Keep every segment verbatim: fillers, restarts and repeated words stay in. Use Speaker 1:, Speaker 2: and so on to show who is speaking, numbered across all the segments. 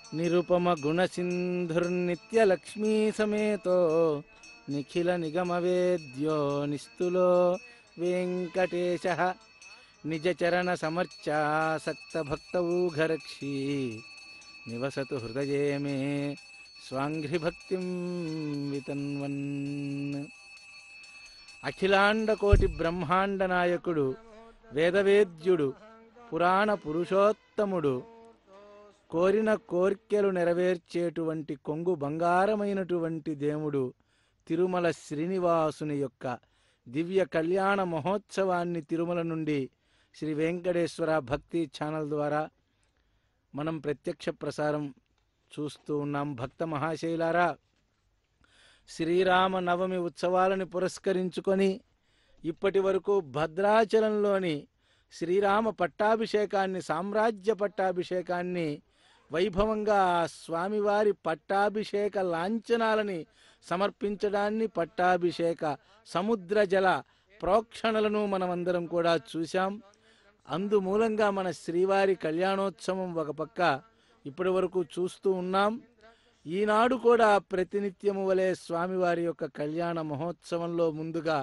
Speaker 1: నిరుపమ గుణసింధుర్నిత్యలక్ష్మీ సమేతో నిఖిల నిగమవేద్యో నిస్తులో వెంకటేశ నిజ చరణ సమర్చాసక్త భక్తౌఘరక్షీ నివసతు హృదయే మే స్వాంఘ్రి భక్తిం వితన్వన్. అఖిలాండ కోటి బ్రహ్మాండ నాయకుడు, వేదవేద్యుడు, పురాణ పురుషోత్తముడు, కోరిన కోర్కెలు నెరవేర్చేటువంటి కొంగు బంగారమైనటువంటి దేవుడు తిరుమల శ్రీనివాసుని యొక్క దివ్య కళ్యాణ మహోత్సవాన్ని తిరుమల నుండి శ్రీ వెంకటేశ్వర భక్తి ఛానల్ ద్వారా మనం ప్రత్యక్ష ప్రసారం చూస్తూ ఉన్నాం. భక్త మహాశైలారా, శ్రీరామ నవమి ఉత్సవాలను పురస్కరించుకొని ఇప్పటి వరకు భద్రాచలంలోని శ్రీరామ పట్టాభిషేకాన్ని, సామ్రాజ్య పట్టాభిషేకాన్ని వైభవంగా స్వామివారి పట్టాభిషేక లాంఛనాలని సమర్పించడాన్ని, పట్టాభిషేక సముద్ర జల ప్రోక్షణలను మనమందరం కూడా చూశాం. అందుమూలంగా మన శ్రీవారి కళ్యాణోత్సవం ఒక పక్క ఇప్పటి వరకు చూస్తూ ఉన్నాం. ఈనాడు కూడా ప్రతినిత్యము వలె స్వామివారి యొక్క కళ్యాణ మహోత్సవంలో ముందుగా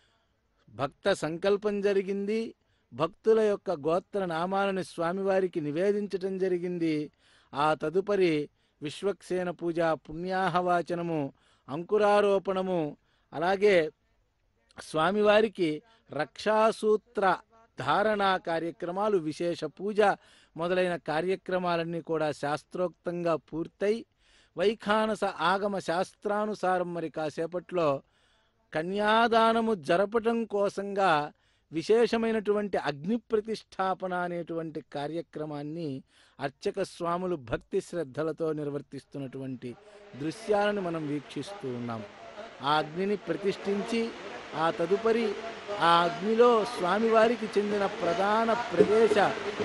Speaker 1: భక్త సంకల్పం జరిగింది. భక్తుల యొక్క గోత్ర నామాలను స్వామివారికి నివేదించటం జరిగింది. ఆ తదుపరి విశ్వక్సేన పూజ, పుణ్యాహవాచనము, అంకురారోపణము, అలాగే స్వామివారికి రక్షాసూత్ర ధారణా కార్యక్రమాలు, విశేష పూజ మొదలైన కార్యక్రమాలన్నీ కూడా శాస్త్రోక్తంగా పూర్తయి వైఖానస ఆగమ శాస్త్రానుసారం మరి కాసేపట్లో కన్యాదానము జరపటం కోసంగా విశేషమైనటువంటి అగ్ని ప్రతిష్టాపన అనేటువంటి కార్యక్రమాన్ని అర్చక స్వాములు భక్తి శ్రద్ధలతో నిర్వర్తిస్తున్నటువంటి దృశ్యాలను మనం వీక్షిస్తూ ఉన్నాం. ఆ అగ్నిని ప్రతిష్ఠించి ఆ తదుపరి ఆ అగ్నిలో స్వామివారికి చెందిన ప్రధాన ప్రదేశ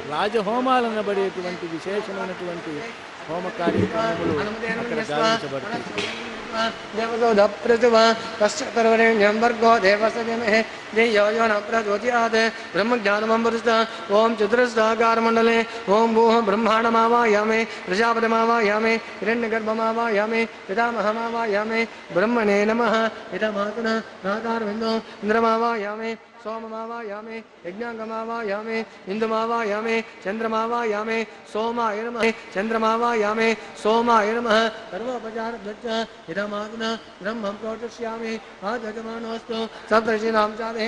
Speaker 1: రాజహోమాలనబడేటువంటి విశేషమైనటువంటి హోమ కార్యక్రమములు అక్కడ గావించబడతాయి.
Speaker 2: देवदो प्रचुवा पश्चतरवरेण्यं वर्गो देवसजमहे देयो यो न प्रचोदयात् ब्रह्मज्ञानममृता ओम चतुरस्राकारमण्डले ओम भूः ब्रह्माण्डमावायामे प्रजापतिमावायामे हिरण्यगर्भमावायामे पितामहमावायामे ब्रह्मणे नमः इदमातुना नादारविन्दो इन्द्रमावायामे सोममावायामे यज्ञांगमावायामे इंदुमावायामे चंद्रमावायामे सोमाय नमः चंद्रमावायामे सोमाय नमः सर्वोपचारध्वज इदमात्मना ब्रह्मं प्रोक्षयामि आजगमानोऽस्तु सप्तर्षीणां चादे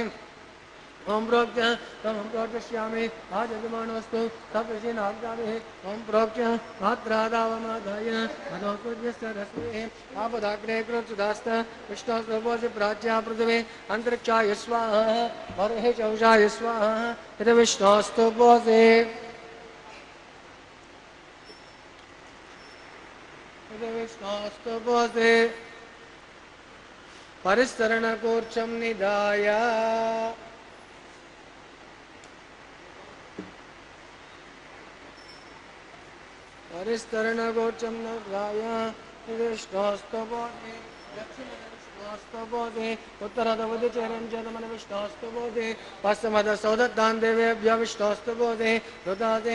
Speaker 2: ओम प्रोक्ष तमं प्रोक्षयामि आजगमानोऽस्तु सप्तर्षीणां चादे ओम प्रोक्ष मात्रादावमादाय मधोपूज्यस्य रश्मिः आपदाग्ने कृतदास्त विष्णुस्वभोजि प्राच्या पृथिवी अंतरिक्षाय स्वाहा बर्हि चौषाय स्वाहा इति विष्णोस्तु भोजे इति विष्णोस्तु भोजे परिसरणकूर्चं निधाय परिस्तरणगोचम नगाय विष्णोस्तु बोधे दक्षिण विष्णोस्तु बोधे उत्तरदवधि चरण जनमन विष्णोस्तु बोधे पश्चिमद सौदत्तान देवेभ्य विष्णोस्तु बोधे रुदादे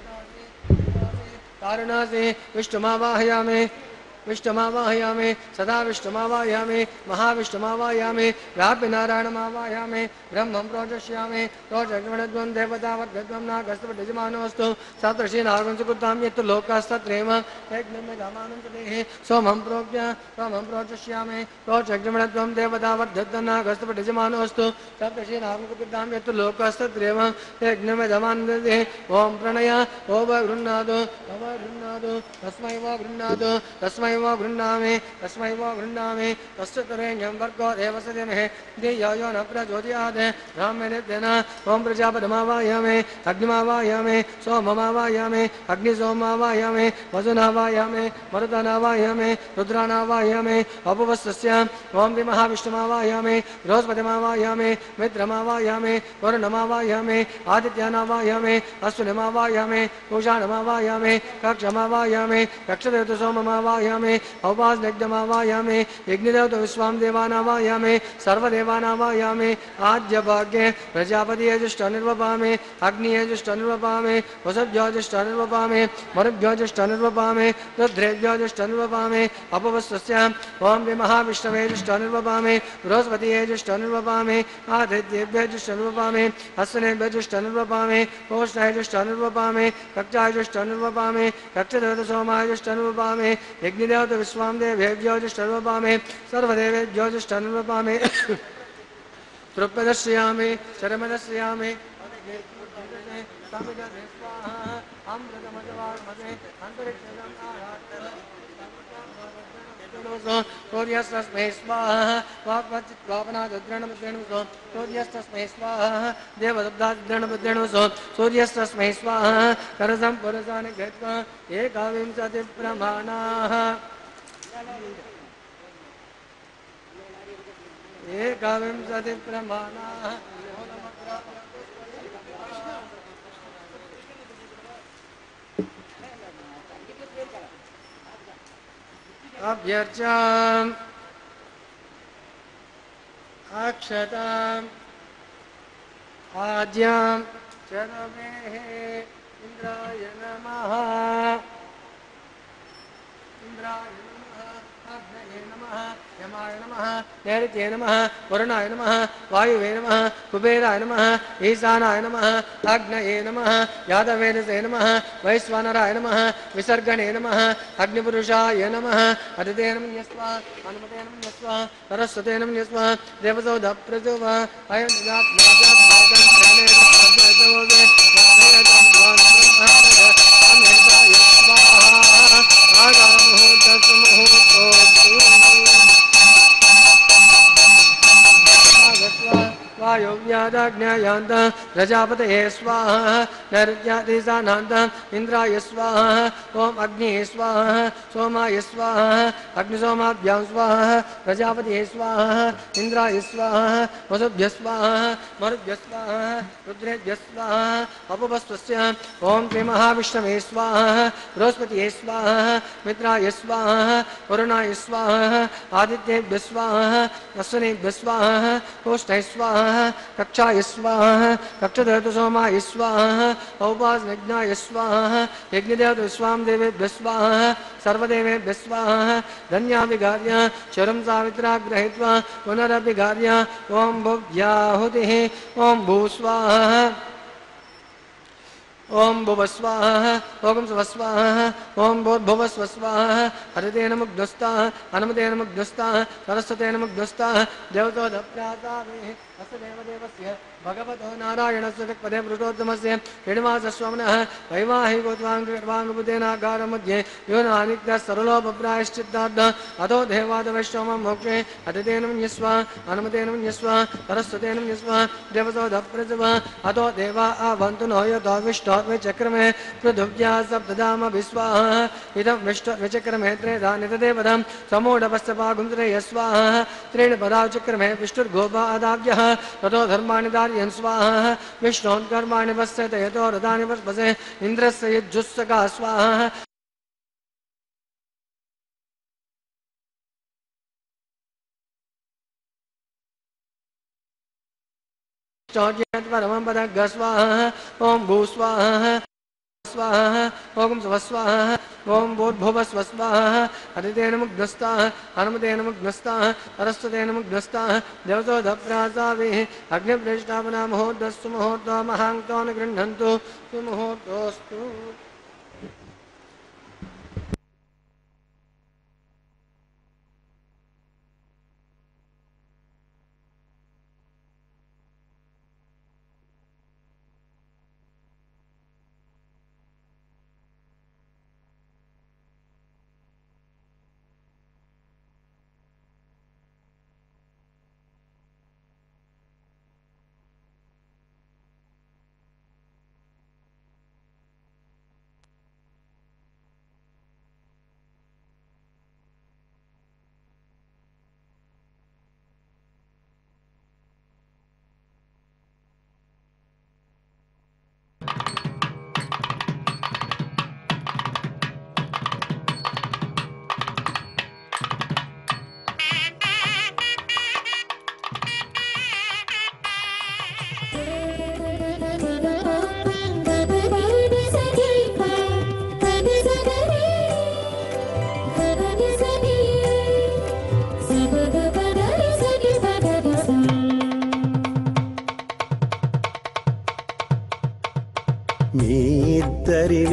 Speaker 2: तारणासे विष्णुमावाहयामे विष्णुमावाहयामे सदा विष्णुमावाहयामे महाविष्णुमावाहयामे व्याप्य नारायणमावाहयामे ब्रह्मं प्रोजष्यामे प्रोजग्मणद्वं देवतावद्गद्वं नागस्तपटिजमानोऽस्तु सप्तर्षीणागं सुकृतां यत् लोकास्तत्रेम यज्ञमेधामानं तदेः सोमं प्रोज्ञ सोमं प्रोजष्यामे प्रोजग्मणद्वं देवतावद्गद्वं नागस्तपटिजमानोऽस्तु सप्तर्षीणागं सुकृतां यत् लोकास्तत्रेम यज्ञमेधामानं तदेः ओम प्रणय ओम गृह्णातु ओम गृह्णातु तस्मै वा गृह्णातु तस्मै वा गृह्णामि तस्मै वा गृह्णामि तस्य तरेण्यं वर्गो देवस्य धीमहि धियो यो न प्रचोदयात् ब्राह्मणेन ओम प्रजापतिमावाहयामि अग्निमावाहयामि सोममावाहयामि अग्निसोममावाहयामि वसुनावाहयामि मरुतानावाहयामि रुद्रानावाहयामि अपवस्तस्य ओम महाविष्णुमावाहयामि बृहस्पतिमावाहयामि मित्रमावाहयामि वरुणमावाहयामि आदित्यानावाहयामि अश्विनिमावाहयामि पूषाणमावाहयामि कक्षमावाहयामि कक्षदेवतसोममावाहयामि आवाहयामि औपासनग्धमावाहयामि यज्ञदेवतो विश्वां देवानावाहयामि सर्वदेवानावाहयामि आद्यभाग्ये प्रजापतियजुष्टनिर्वपामि अग्नियजुष्टनिर्वपामि वसुभ्योजुष्टनिर्वपामि मरुभ्योजुष्टनिर्वपामि रुद्रेभ्योजुष्टनिर्वपामि अपवस्वस्याम् ॐ महाविष्णवेजुष्टनिर्वपामि बृहस्पतियजुष्टनिर्वपामि आदित्येभ्यजुष्टनिर्वपामि हस्तिनेभ्यजुष्टनिर्वपामि ओष्णयजुष्टनिर्वपामि कक्षायजुष्टनिर्वपामि कक्षदेवतसोमायजुष्टनिर्वपामि यज्ञदेवत विश्वां देवेभ्योजुष्टनिर्वपामि सर्वदेवेभ्योजुष्टनिर्वपामि तृप्पदर्शयामि शरमदर्शयामि सूर्यस्तस्मै स्वाहा वाक्वचित्वापनाद्रणमुद्रणमुसो सूर्यस्तस्मै स्वाहा देवदब्दाद्रणमुद्रणमुसो सूर्यस्तस्मै स्वाहा करसं पुरसानि गत्वा एकाविंशतिप्रमाणाः एकाविंशतिप्रमाणाः अभ्यर्चाम् अक्षताम् आद्यां चरमेः इंद्राय नमः इंद्राय नमः अग्नये नमः यमाय नमः नैऋत्ये नमः वरुणाय नमः वायुवे नमः कुबेराय नमः ईशानाय नमः अग्नये नमः यादवेदसे नमः वैश्वानराय नमः विसर्गणे नमः अग्निपुरुषाय नमः अदिते नमः यस्वा हनुमते नमः यस्वा सरस्वते नमः यस्वा देवतो दप्रजोव अयं वायुव्यादाज्ञायान्त प्रजापतये स्वाहा नैऋत्यादिशानान्त इन्द्राय स्वाहा ओम अग्निः स्वाहा सोमाय स्वाहा अग्निसोमाभ्यां स्वाहा प्रजापतये स्वाहा इन्द्राय स्वाहा वसुभ्यः स्वाहा मरुभ्यः स्वाहा रुद्रेभ्यः स्वाहा अपवस्वस्य ओम श्री महाविष्णवे स्वाहा बृहस्पतये स्वाहा मित्राय स्वाहा वरुणाय स्वाहा आदित्येभ्यः स्वाहा अश्विनेभ्यः स्वाहा ओष्ठैः स्वाहा कक्षाय स्वाहा कक्षदेवतसोमाय स्वाहा औपासनज्ञाय स्वाहा यज्ञदेवत विश्वां देवेभ्यः स्वाहा सर्वदेवेभ्यः स्वाहा धन्याभिघार्य चरं सावित्रा गृहीत्वा पुनरभिघार्य ओं भुव्याहुतिः ओं भूस्वाहा ओम भुवस्वाहा ओम स्वस्वाहा ओम भूर्भुवस्वस्वाहा हरितेन मुग्धस्ता हनुमतेन मुग्धस्ता सरस्वतेन मुग्धस्ता देवतो दप्रातावेः अस्य देवदेवस्य भगवतो नारायणस्य दिक्पदे पुरुषोत्तमस्य श्रीनिवासस्वामिनः वैवाहिकोत्वाङ्गर्वाङ्गबुद्धेनागारमध्ये यो नानित्यः सरलोपप्रायश्चित्तार्थः अतो देवादवैष्णवं मोक्षे अतिथेन मन्यस्वा हनुमतेन मन्यस्वा सरस्वतेन मन्यस्वा देवतो दप्रजव अतो देवा आवन्तु नो यतो विष्णो विचक्रमे पृथिव्या सप्तधाम विस्वाहा इदं विष्णु विचक्रमे त्रेधा नितदेवदं समूढपश्चपागुंसरे यस्वाहा त्रीणि पदाचक्रमे विष्णुर्गोपादाव्यः ततो धर्माणि दार्यन् स्वाहा विष्णोन्कर्माणि पश्यते यतो रथानि वर्पसे इन्द्रस्य यज्जुस्सका स्वाहा परमं पदग् स्वाहा ओम भूस्वाहा स्वाहा ओम स्वस्वाहा ओम भूर्भुवस्व स्वाहा हरितेन मुग्धस्ता हनुमतेन मुग्धस्ता सरस्वतेन मुग्धस्ता देवतो दप्रासावेः अग्निप्रेष्ठापना मुहूर्तस्तु मुहूर्तो महाङ्को न गृह्णन्तु सुमुहूर्तोऽस्तु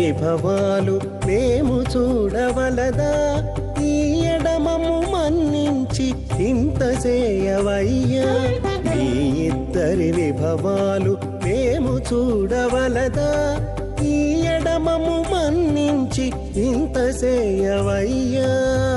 Speaker 3: విభవాలు మేము చూడవలదా ఈ ఎడమము మన్నించి ఇంత చేయవయ్యా మీ ఇద్దరి విభవాలు మేము చూడవలదా ఈ ఎడమము మన్నించి ఇంత చేయవయ్యా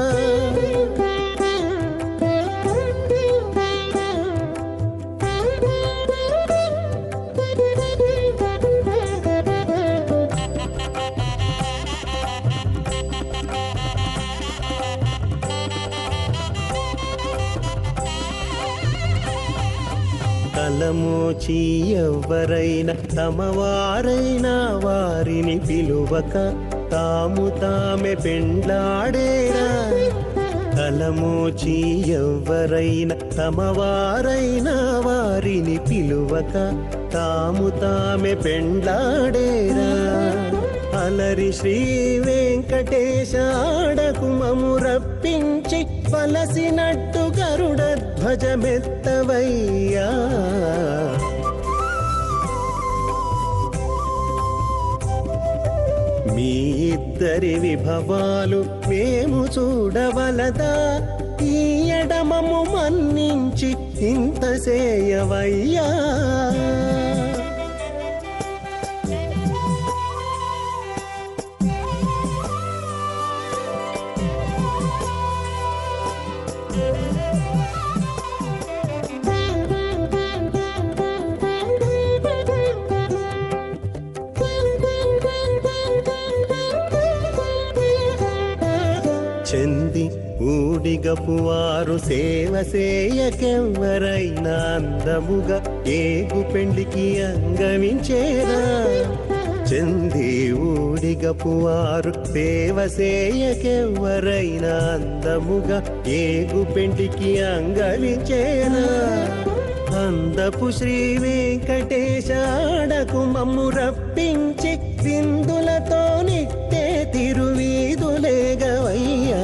Speaker 3: తలమోచి ఎవ్వరైనా తమవారైనా వారిని పిలువక తాము తామె పెండ్లాడేరా తలమోచి ఎవ్వరైనా తమవారైనా వారిని పిలువక తాము తామె పెండ్లాడేరా అలరి శ్రీ వెంకటేశ ఆడకుమము రప్పించి వలసినట్టు గరుడ ధ్వజమెత్తవయ్యా మీ ఇద్దరి విభవాలు మేము చూడవలదా ఈ ఎడమము మన్నించి ఇంత చేయవయ్యా చెంది ఊడిగపు వారు సేవ సేయకెవ్వరైనా అందముగా ఏగు పెండికి అంగవించేరా చెంది ఊడిగపు వారు సేవ సేయకెవ్వరైనా అందముగా ఏగు పెండికి అంగవించేరా అందపు శ్రీ వెంకటేశ ఆడకు మమ్ము రప్పించి విందులతో నిట్టే తిరువీధులేగవయ్యా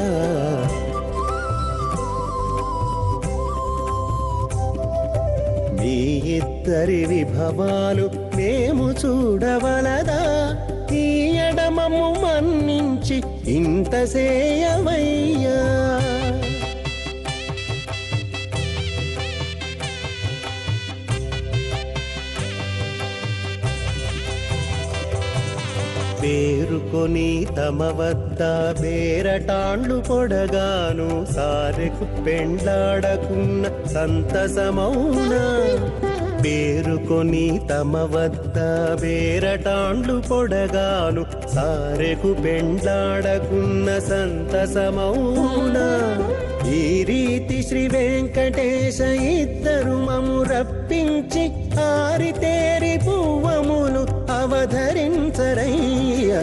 Speaker 3: మీ ఇద్దరి విభవాలు మేము చూడవలదా ఈ ఎడమము మన్నించి ఇంత సేయవయ్యా పేరుకొని తమ వద్ద బేరటాండ్లు పొడగాను సారెకు పెండ్లాడకున్న సంతసమౌనా పేరుకొని తమ వద్ద బేరటాండ్లు పొడగాను సారెకు పెండ్లాడకున్న సంతసమౌనా ఈ రీతి శ్రీ వెంకటేశ ఇద్దరు మము రప్పించి ఆరితేరి పువ్వములు అవధరించరయ్యా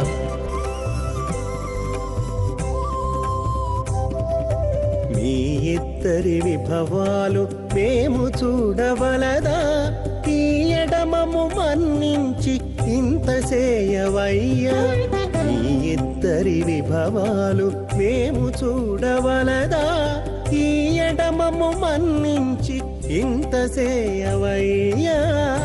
Speaker 3: మీ ఇద్దరి విభవాలు మేము చూడవలదా ఈ ఎడమము మన్నించి ఇంత సేయవయ్యా మీ ఇద్దరి విభవాలు మేము చూడవలదా ఈ ఎడమము మన్నించి ఇంత సేయవయ్యా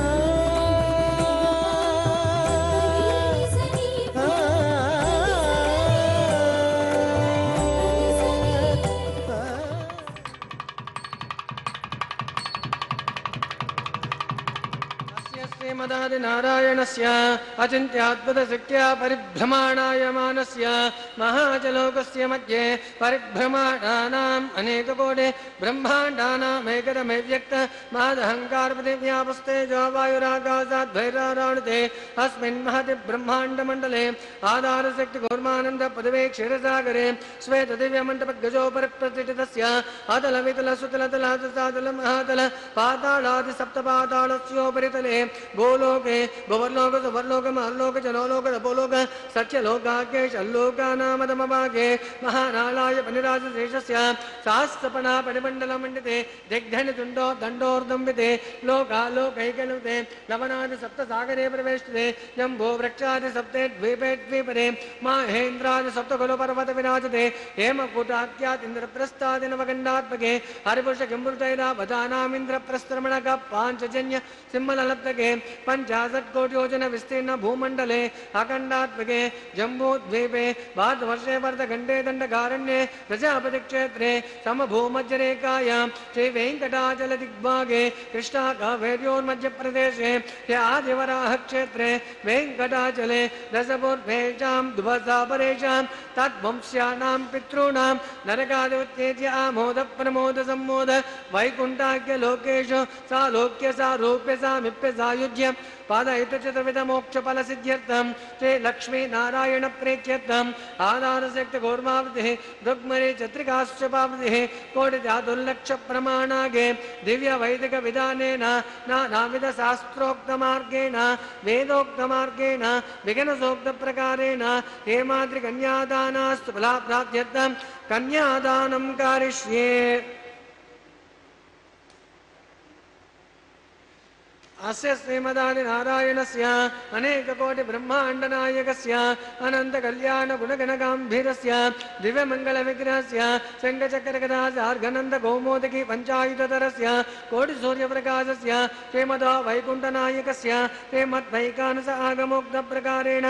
Speaker 2: श्रीमदादि नारायणस्य अचिन्त्याद्भुतशक्त्या परिभ्रमाणायमानस्य महाजलोकस्य मध्ये परिभ्रमाणानाम् अनेककोटि ब्रह्माण्डानामेकदमव्यक्त महदहङ्कारपृथिव्यापस्तेजो वायुराकाशाद्भैराराणुते अस्मिन् महति ब्रह्माण्डमण्डले आधारशक्तिघोर्मानन्दपदवे क्षीरसागरे श्वेतदिव्यमण्डपगजोपरिप्रतिष्ठितस्य अतलवितलसुतलतलातसातलमहातल पातालादिसप्तपातालस्योपरितले गोलोके भुवर्लोक सुवर्लोक महल्लोक जनोलोक तपोलोक सत्य मत्स्यलोकाग्ये शल्लोकानामदमभागे महानालाय पनिराजशेषस्य सहस्रपणा परिमण्डलमण्डिते दिग्धनितुण्डो दण्डोर्दम्बिते लोकालोकैकनुते लवनादि सप्तसागरे प्रवेष्टिते जम्बो वृक्षादि सप्ते द्वीपे द्वीपरे माहेन्द्रादि सप्तकुलो पर्वत विराजते हेमकूटाख्यातीन्द्रप्रस्थादि नवगण्डात्मके हरिपुरुष किम्बुतैरावधानामिन्द्रप्रस्त्रमणक पाञ्चजन्य सिंहलब्धके पञ्चाशत्कोटियोजन विस्तीर्ण भूमण्डले अखण्डात्मके जम्बूद्वीपे भारतवर्षे वर्धखण्डे दण्डकारण्ये प्रजापतिक्षेत्रे समभूमध्यरेखायां श्रीवेङ्कटाचलदिग्भागे कृष्णाकावेर्योर्मध्यप्रदेशे आदिवराह क्षेत्रे वेङ्कटाचले दशपूर्वेषां द्वसापरेषां तद्वंश्यानां पितॄणां नरकादिवत्येत्य आमोद प्रमोद सम्मोद वैकुण्ठाख्य लोकेषु सालोक्य सारूप्य सामिप्य सायुज्य पादयित चतुर्विध मोक्ष फल सिद्ध्यर्थं श्री लक्ष्मी नारायण प्रेत्यर्थम् आधारशक्ति घोर्मावृतिः रुक्मरे चत्रिकाश्चपावृतिः कोटिजातुर्लक्ष प्रमाणागे दिव्य वैदिक विधानेन नानाविध शास्त्रोक्तमार्गेण वेदोक्तमार्गेण विघ्नसोक्त प्रकारेण हेमाद्रिकन्यादानास्तु फलाप्राप्त्यर्थं कन्यादानं कारिष्ये। अस्य श्रीमदादिनारायणस्य अनेककोटिब्रह्माण्डनायकस्य अनन्तकल्याणगुणगणगाम्भीरस्य दिव्यमङ्गलविग्रहस्य शङ्खचक्रगदासार्घनन्दकौमोदकी पञ्चायुधरस्य कोटिसूर्यप्रकाशस्य श्रीमदा वैकुण्ठनायकस्य श्रीमद्वैकानस आगमोक्तप्रकारेण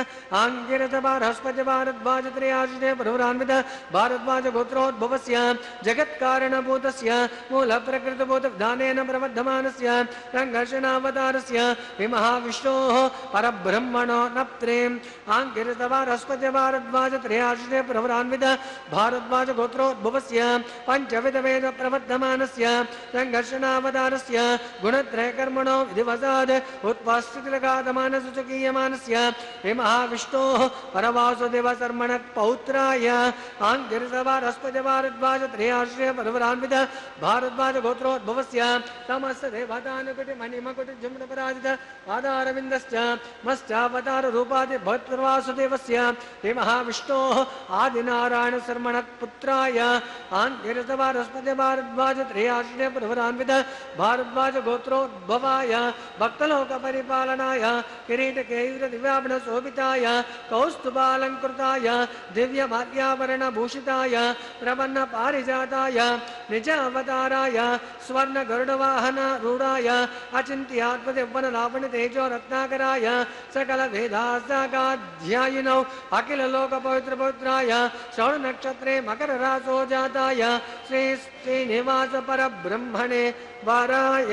Speaker 2: आङ्गिरसभारस्पतिभारद्वाजत्रयाश्रे प्रभुरान्वित भारद्वाजगोत्रोद्भवस्य जगत्कारणभूतस्य मूलप्रकृतभूतविधानेन प्रवर्धमानस्य सङ्घर्षणावत महाविष्णोः परब्रह्मणो न प्रेम आङ्गिरसभारस्पत्य भारद्वाज त्रयाश्रय प्रवरान्वित भारद्वाज गोत्रोद्भवस्य पंचविध वेद प्रवर्धमानस्य संघर्षणावतारस्य गुणत्रयकर्मणो विधिवसाद उत्पस्थितिलगादमानसुचकीयमानस्य महाविष्णोः परवासुदेव शर्मण पौत्राय आङ्गिरसभारस्पत्य भारद्वाज त्रयाश्रय प्रवरान्वित भारद्वाज गोत्रोद्भवस्य समस्त देवतानुकुटि मणिमकुटि जुम्नपराजित आधारविन्दश्च मश्चावतार रूपादि भगवद्वासुदेवस्य हे महाविष्णोः आदिनारायण शर्मणपुत्राय आङ्गिरसभारस्पत्य भारद्वाज त्रयाश्रय प्रवरान्वित भारद्वाज गोत्रोद्भवाय भक्तलोक परिपालनाय किरीटकेयूर दिव्याभरण शोभिताय कौस्तुभालंकृताय दिव्य माल्याभरण भूषिताय प्रपन्न पारिजाताय निज अवताराय स्वर्ण गरुडवाहन रूढाय अचिंत्यात्मदेवन लावण्य तेजो रत्नाकराय सकल वेदासागाध्यायिनौ अखिल लोक पवित्र पवित्राय श्रवण नक्षत्रे मकर रासो जाताय श्री श्रीनिवास परब्रह्मणे वाराय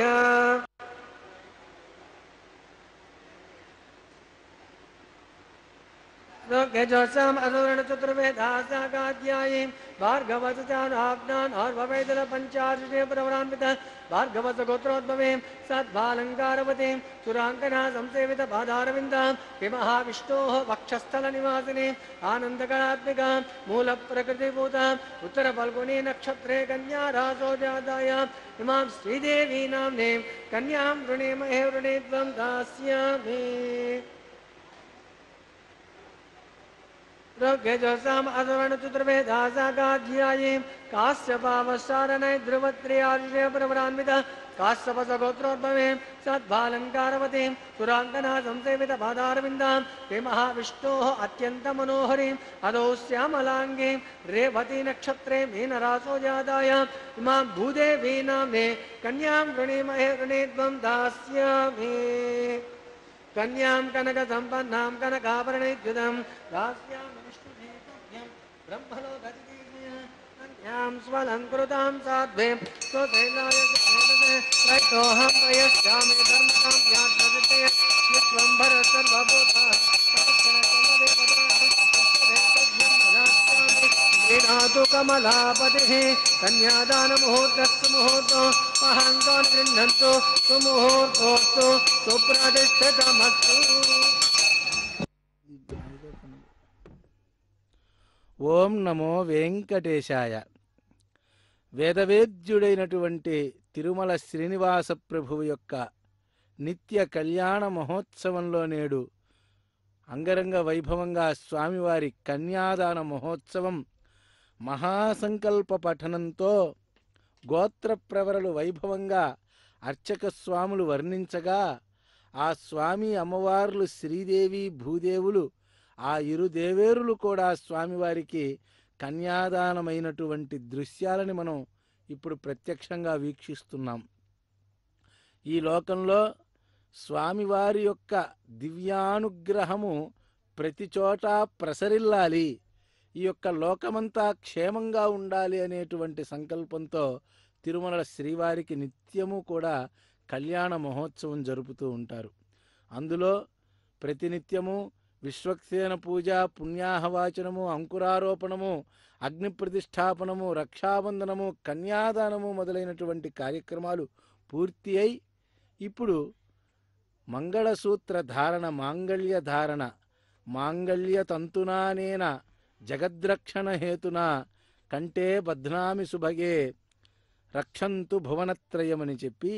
Speaker 2: जोसाम अरुण चतुर्वेदासागाध्यायी भार्गवचानाग्नान और भवेदल पंचाशे प्रवरान्वित भार्गवत गोत्रोद्भवे सद्भालंकारवती सुरांकना संसेवित बाधारविंदा हे महाविष्णोः वक्षस्थल निवासिनी आनंदकरात्मिका मूल प्रकृतिभूता उत्तर फल्गुनी नक्षत्रे कन्या रासो जाताय इमां श्रीदेवी नाम्ने कन्यां वृणीमहे वृणे त्वं दास्यामि। जोसाम अधवर्ण चतुर्वेदासागाध्यायी काश्यपावशारणय ध्रुवत्रियार्षे प्रवरान्वित काश्यपस गोत्रोद्भवे सद्भालंकारवती सुरांकना संसेवित बाधारविंदा हे महाविष्णोः अत्यंत मनोहरी अदौ श्यामलांगी रेवती नक्षत्रे मीनरासो जाताय इमां भूदेवी नाम्ने कन्यां वृणीमहे वृणे त्वं दास्यामि। कन्यां कनक संपन्नां कनकाभरणैर्युतं दास्यामि विष्णुदेवं ब्रह्मलोकधिदेवं कन्यां स्वलंकृतां साध्वीं स्वतैलाय प्रयतोऽहं प्रयच्छामि धर्मकां याज्ञवल्क्ये विश्वम्भर सर्वभूताः श्रीनाथो कमलापतिः कन्यादान मुहूर्तस्य मुहूर्तो महान्तो गृह्णन्तु सुमुहूर्तोऽस्तु सुप्रतिष्ठितमस्तु।
Speaker 1: ఓం నమో వెంకటేశాయ. వేదవేద్యుడైనటువంటి తిరుమల శ్రీనివాస ప్రభువు యొక్క నిత్య కళ్యాణ మహోత్సవంలో నేడు అంగరంగ వైభవంగా స్వామివారి కన్యాదాన మహోత్సవం మహాసంకల్ప పఠనంతో గోత్ర ప్రవరలు వైభవంగా అర్చక స్వాములు వర్ణించగా ఆ స్వామి అమ్మవార్లు శ్రీదేవి భూదేవులు ఆ ఇరు దేవేరులు కూడా స్వామివారికి కన్యాదానమైనటువంటి దృశ్యాలని మనం ఇప్పుడు ప్రత్యక్షంగా వీక్షిస్తున్నాం. ఈ లోకంలో స్వామివారి యొక్క దివ్యానుగ్రహము ప్రతి చోట ప్రసరిల్లాలి, ఈ యొక్క లోకమంతా క్షేమంగా ఉండాలి అనేటువంటి సంకల్పంతో తిరుమల శ్రీవారికి నిత్యము కూడా కళ్యాణ మహోత్సవం జరుపుతూ ఉంటారు. అందులో ప్రతినిత్యము విశ్వక్సేన పూజ, పుణ్యాహవాచనము, అంకురారోపణము, అగ్ని ప్రతిష్టాపనము, రక్షాబంధనము, కన్యాదానము మొదలైనటువంటి కార్యక్రమాలు పూర్తి అయి ఇప్పుడు మంగళసూత్ర ధారణ, మాంగళ్య ధారణ, మాంగళ్య తంతునానేన జగద్రక్షణ హేతున కంటే బధ్నామి సుభగే రక్షంతు భువనత్రయమని చెప్పి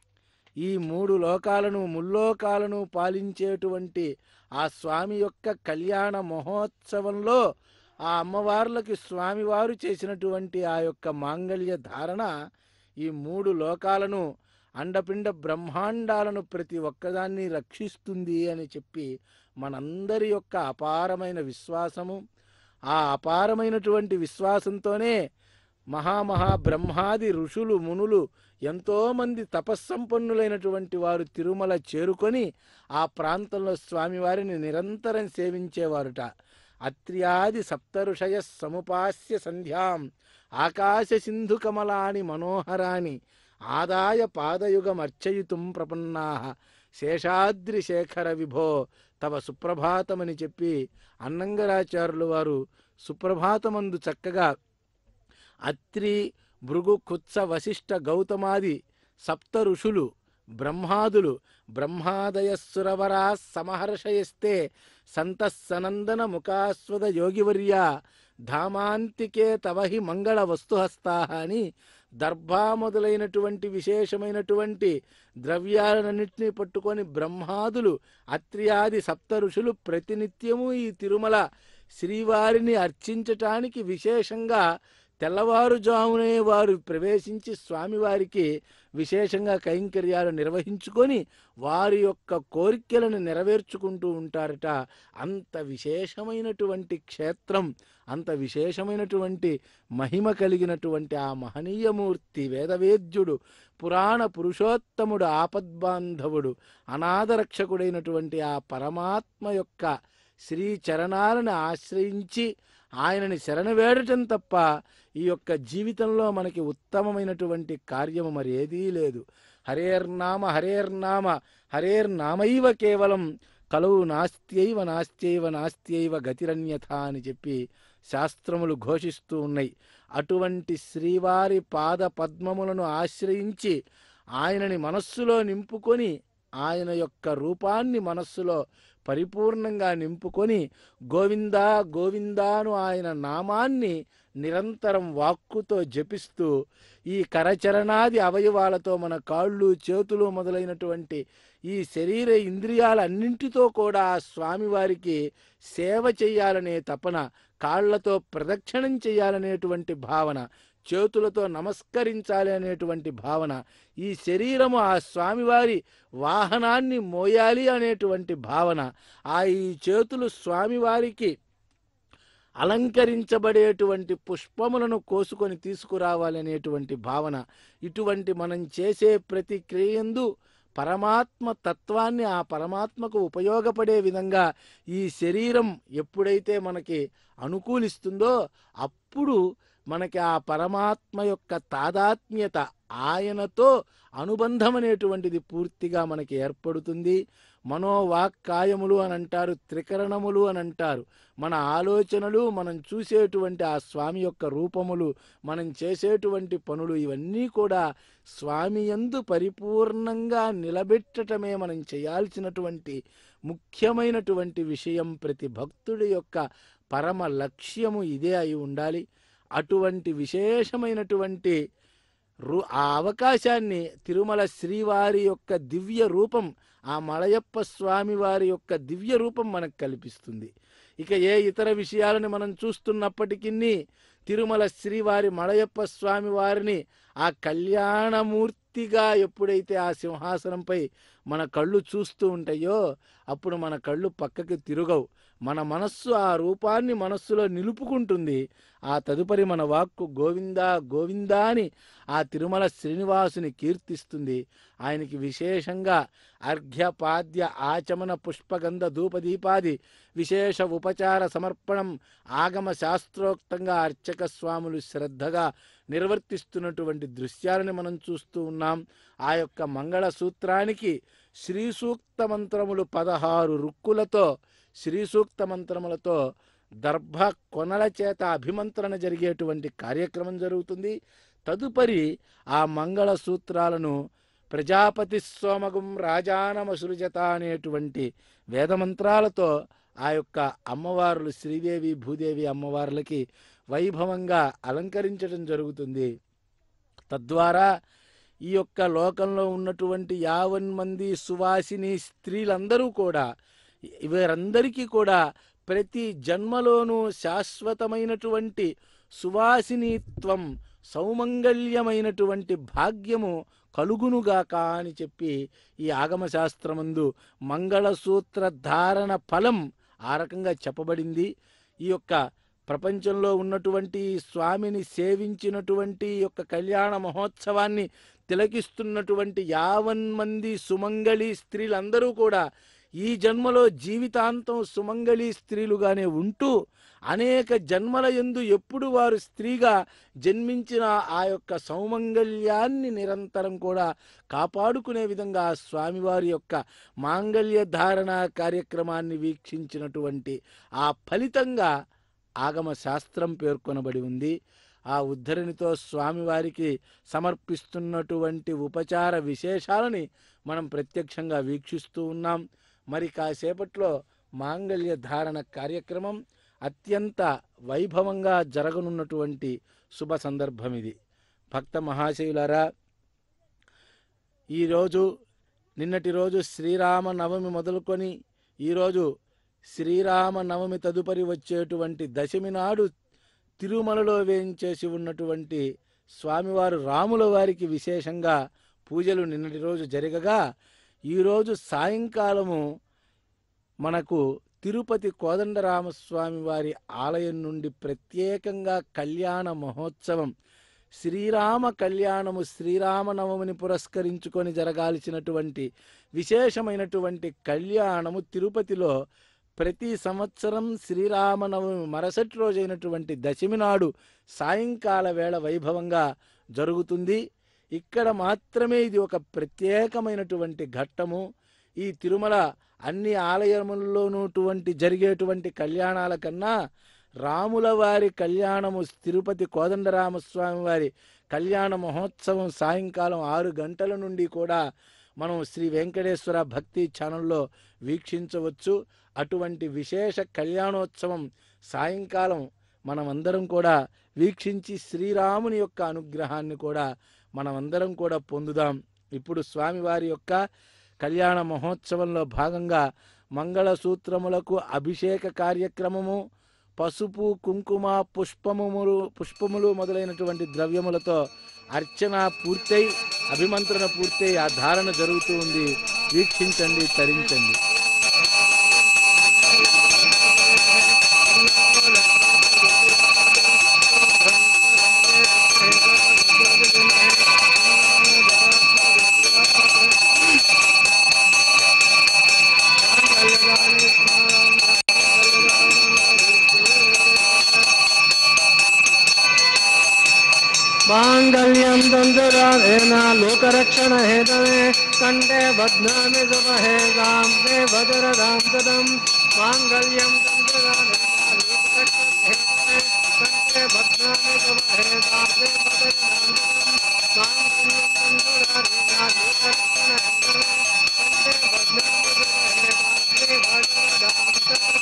Speaker 1: ఈ మూడు లోకాలను ముల్లోకాలను పాలించేటువంటి ఆ స్వామి యొక్క కళ్యాణ మహోత్సవంలో ఆ అమ్మవార్లకి స్వామివారు చేసినటువంటి ఆ యొక్క మాంగళ్య ధారణ ఈ మూడు లోకాలను, అండపిండ బ్రహ్మాండాలను ప్రతి ఒక్కదాన్ని రక్షిస్తుంది అని చెప్పి మనందరి యొక్క అపారమైన విశ్వాసము. ఆ అపారమైనటువంటి విశ్వాసంతోనే మహామహా బ్రహ్మాది ఋషులు మునులు ఎంతోమంది తపస్సంపన్నులైనటువంటి వారు తిరుమల చేరుకొని ఆ ప్రాంతంలో స్వామివారిని నిరంతరం సేవించేవారుట. అత్ర్యాది సప్తఋషయ సముపాస్య సంధ్యాం ఆకాశ సింధు కమలాని మనోహరాని ఆదాయ పాదయుగమర్చయితుం ప్రపన్నాః శేషాద్రి శేఖర విభో తవ సుప్రభాతమని చెప్పి అన్నంగరాచార్యులు వారు సుప్రభాతమందు చక్కగా అత్రి భృగు కుత్స వశిష్ఠ గౌతమాది సప్త ఋషులు బ్రహ్మాదులు బ్రహ్మాదయస్సురవరా సమహర్షయస్తే సంతస్సనందన ముఖాస్వద యోగివర్య ధామాంతికే తవహి మంగళ వస్తుహస్తాహ అని దర్భా మొదలైనటువంటి విశేషమైనటువంటి ద్రవ్యాలన్నింటినీ పట్టుకొని బ్రహ్మాదులు అత్రియాది సప్త ఋషులు ప్రతినిత్యము ఈ తిరుమల శ్రీవారిని అర్చించటానికి విశేషంగా తెల్లవారుజామునే వారు ప్రవేశించి స్వామివారికి విశేషంగా కైంకర్యాలు నిర్వహించుకొని వారి యొక్క కోరికలను నెరవేర్చుకుంటూ ఉంటారట. అంత విశేషమైనటువంటి క్షేత్రం, అంత విశేషమైనటువంటి మహిమ కలిగినటువంటి ఆ మహనీయమూర్తి వేదవేద్యుడు, పురాణ పురుషోత్తముడు, ఆపద్బాంధవుడు, అనాథరక్షకుడైనటువంటి ఆ పరమాత్మ యొక్క శ్రీ చరణాలను ఆశ్రయించి ఆయనని శరణ వేడటం తప్ప ఈ యొక్క జీవితంలో మనకి ఉత్తమమైనటువంటి కార్యము మరి ఏదీ లేదు. హరేర్నామ హరేర్నామ హరేర్నామైవ కేవలం కలవు నాస్త్యైవ నాస్త్యైవ నాస్త్యైవ గతిరన్యథ అని చెప్పి శాస్త్రములు ఘోషిస్తూ ఉన్నాయి. అటువంటి శ్రీవారి పాద పద్మములను ఆశ్రయించి ఆయనని మనస్సులో నింపుకొని ఆయన యొక్క రూపాన్ని మనస్సులో పరిపూర్ణంగా నింపుకొని గోవిందా గోవిందాను ఆయన నామాన్ని నిరంతరం వాక్కుతో జపిస్తూ ఈ కరచరణాది అవయవాలతో మన కాళ్ళు చేతులు మొదలైనటువంటి ఈ శరీర ఇంద్రియాలన్నింటితో కూడా ఆ స్వామివారికి సేవ చెయ్యాలనే తపన, కాళ్లతో ప్రదక్షిణం చెయ్యాలనేటువంటి భావన, చేతులతో నమస్కరించాలి అనేటువంటి భావన, ఈ శరీరము ఆ స్వామివారి వాహనాన్ని మోయాలి అనేటువంటి భావన, ఆ ఈ చేతులు స్వామివారికి అలంకరించబడేటువంటి పుష్పములను కోసుకొని తీసుకురావాలి అనేటువంటి భావన, ఇటువంటి మనం చేసే ప్రతి క్రియందు పరమాత్మ తత్వాన్ని, ఆ పరమాత్మకు ఉపయోగపడే విధంగా ఈ శరీరం ఎప్పుడైతే మనకి అనుకూలిస్తుందో అప్పుడు మనకి ఆ పరమాత్మ యొక్క తాదాత్మ్యత, ఆయనతో అనుబంధం అనేటువంటిది పూర్తిగా మనకి ఏర్పడుతుంది. మనోవాక్కాయములు అని అంటారు, త్రికరణములు అని అంటారు. మన ఆలోచనలు, మనం చూసేటువంటి ఆ స్వామి యొక్క రూపములు, మనం చేసేటువంటి పనులు, ఇవన్నీ కూడా స్వామి యందు పరిపూర్ణంగా నిలబెట్టటమే మనం చేయాల్సినటువంటి ముఖ్యమైనటువంటి విషయం. ప్రతి భక్తుడి యొక్క పరమ లక్ష్యము ఇదే అయి ఉండాలి. అటువంటి విశేషమైనటువంటి రు ఆ అవకాశాన్ని తిరుమల శ్రీవారి యొక్క దివ్య రూపం ఆ మలయప్ప స్వామి వారి యొక్క దివ్య రూపం మనకు కల్పిస్తుంది. ఇక ఏ ఇతర విషయాలను మనం చూస్తున్నప్పటికీ తిరుమల శ్రీవారి మలయప్ప స్వామి వారిని ఆ కళ్యాణమూర్తిగా ఎప్పుడైతే ఆ సింహాసనంపై మన కళ్ళు చూస్తూ ఉంటాయో అప్పుడు మన కళ్ళు పక్కకి తిరుగవు. మన మనస్సు ఆ రూపాన్ని మనస్సులో నిలుపుకుంటుంది. ఆ తదుపరి మన వాక్కు గోవిందా గోవిందా అని ఆ తిరుమల శ్రీనివాసుని కీర్తిస్తుంది. ఆయనకి విశేషంగా అర్ఘ్యపాద్య ఆచమన పుష్పగంధ ధూపదీపాది విశేష ఉపచార సమర్పణం ఆగమ శాస్త్రోక్తంగా అర్చక స్వాములు శ్రద్ధగా నిర్వర్తిస్తున్నటువంటి దృశ్యాలను మనం చూస్తూ ఉన్నాం. ఆ యొక్క మంగళసూత్రానికి శ్రీ సూక్త మంత్రములు పదహారు రుక్కులతో శ్రీ సూక్త మంత్రములతో దర్భ కొనల చేత అభిమంత్రణ జరిగేటువంటి కార్యక్రమం జరుగుతుంది. తదుపరి ఆ మంగళ సూత్రాలను ప్రజాపతి సోమగం రాజానమసృజత అనేటువంటి వేదమంత్రాలతో ఆ యొక్క అమ్మవార్లు శ్రీదేవి భూదేవి అమ్మవార్లకి వైభవంగా అలంకరించడం జరుగుతుంది. తద్వారా ఈ యొక్క లోకంలో ఉన్నటువంటి యావన్ మంది సువాసిని స్త్రీలందరూ కూడా వీరందరికీ కూడా ప్రతి జన్మలోనూ శాశ్వతమైనటువంటి సువాసినిత్వం సౌమంగళ్యమైనటువంటి భాగ్యము కలుగునుగాక అని చెప్పి ఈ ఆగమశాస్త్రమందు మంగళసూత్ర ధారణ ఫలం ఆ రకంగా చెప్పబడింది. ఈ యొక్క ప్రపంచంలో ఉన్నటువంటి స్వామిని సేవించినటువంటి యొక్క కళ్యాణ మహోత్సవాన్ని తిలకిస్తున్నటువంటి యావన్ మంది సుమంగళి స్త్రీలందరూ కూడా ఈ జన్మలో జీవితాంతం సుమంగళి స్త్రీలుగానే ఉంటూ అనేక జన్మల యందు ఎప్పుడు వారు స్త్రీగా జన్మించిన ఆ యొక్క సౌమంగళ్యాన్ని నిరంతరం కూడా కాపాడుకునే విధంగా స్వామివారి యొక్క మాంగళ్య ధారణ కార్యక్రమాన్ని వీక్షించినటువంటి ఆ ఫలితంగా ఆగమ శాస్త్రం పేర్కొనబడి ఉంది. ఆ ఉద్ధరణితో స్వామివారికి సమర్పిస్తున్నటువంటి ఉపచార విశేషాలని మనం ప్రత్యక్షంగా వీక్షిస్తూ ఉన్నాం. మరి కాసేపట్లో మాంగళ్య ధారణ కార్యక్రమం అత్యంత వైభవంగా జరగనున్నటువంటి శుభ సందర్భం ఇది. భక్త మహాశయులారా, ఈరోజు నిన్నటి రోజు శ్రీరామ నవమి మొదలుకొని ఈరోజు శ్రీరామ నవమి తదుపరి వచ్చేటువంటి దశమి నాడు తిరుమలలో వేయించేసి ఉన్నటువంటి స్వామివారు రాముల వారికి విశేషంగా పూజలు నిన్నటి రోజు జరగగా ఈరోజు సాయంకాలము మనకు తిరుపతి కోదండరామస్వామి వారి ఆలయం నుండి ప్రత్యేకంగా కళ్యాణ మహోత్సవం శ్రీరామ కళ్యాణము శ్రీరామనవమిని పురస్కరించుకొని జరగాల్సినటువంటి విశేషమైనటువంటి కళ్యాణము తిరుపతిలో ప్రతి సంవత్సరం శ్రీరామనవమి మరుసటి రోజైనటువంటి దశమి నాడు సాయంకాల వేళ వైభవంగా జరుగుతుంది. ఇక్కడ మాత్రమే ఇది ఒక ప్రత్యేకమైనటువంటి ఘట్టము. ఈ తిరుమల అన్ని ఆలయముల్లోనటువంటి జరిగేటువంటి కళ్యాణాల కన్నా రాముల వారి కళ్యాణము తిరుపతి కోదండరామస్వామి వారి కళ్యాణ మహోత్సవం సాయంకాలం ఆరు గంటల నుండి కూడా మనం శ్రీ వెంకటేశ్వర భక్తి ఛానల్లో వీక్షించవచ్చు. అటువంటి విశేష కళ్యాణోత్సవం సాయంకాలం మనమందరం కూడా వీక్షించి శ్రీరాముని యొక్క అనుగ్రహాన్ని కూడా మనమందరం కూడా పొందుదాం. ఇప్పుడు స్వామివారి యొక్క కళ్యాణ మహోత్సవంలో భాగంగా మంగళసూత్రములకు అభిషేక కార్యక్రమము, పసుపు కుంకుమ పుష్పములు పుష్పములు మొదలైనటువంటి ద్రవ్యములతో అర్చన పూర్తయి అభిమంత్రణ పూర్తయి ఆ ధారణ జరుగుతూ ఉంది. వీక్షించండి, తరించండి.
Speaker 2: मांगल्यं तंतुराधेन लोकरक्षण हेतवे कंठे बध्नामि शुभहे गाम्बे भद्रदां तदं मांगल्यं तंतुराधेन लोकरक्षण हेतवे कंठे बध्नामि शुभहे गाम्बे भद्रदां तदं मांगल्यं तंतुराधेन लोकरक्षण हेतवे कंठे बध्नामि शुभहे गाम्बे भद्रदां तदं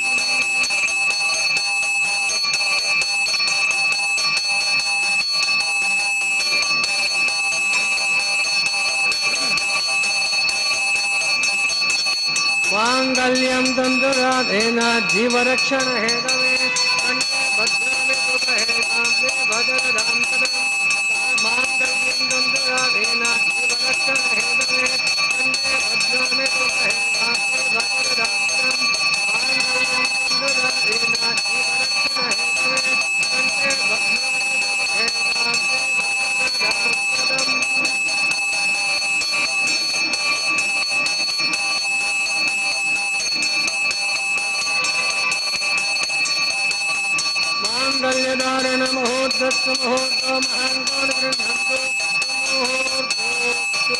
Speaker 2: जीवरक्षण हेतवे कंठे भद्रामि शुभहेताम्बे भजरदां सदं माङ्गल्यं गन्धरावेन जीवरक्षण हेतवे कंठे भद्रामि शुभहेताम्बे भजरदां सदं माङ्गल्यं गन्धरावेन जीवरक्षण हेतवे कंठे भद्रामि शुभहेताम्बे भजरदां सदं माङ्गल्यधारण मुहूर्तस्य मुहूर्तो महाङ्कान् गृह्णन्तु मुहूर्तोऽस्तु।